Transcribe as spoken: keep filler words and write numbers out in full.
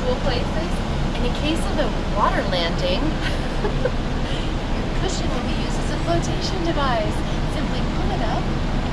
cool places. And in case of a water landing, your cushion will be used as a flotation device. Simply pull it up